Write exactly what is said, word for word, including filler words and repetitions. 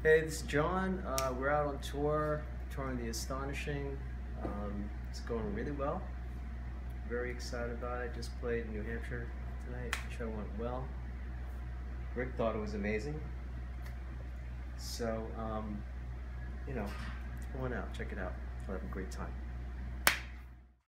Hey, this is John. Uh, we're out on tour, touring the Astonishing. Um, it's going really well. Very excited about it. Just played in New Hampshire tonight. The show went well. Rick thought it was amazing. So, um, you know, come on out, check it out. I'll have a great time.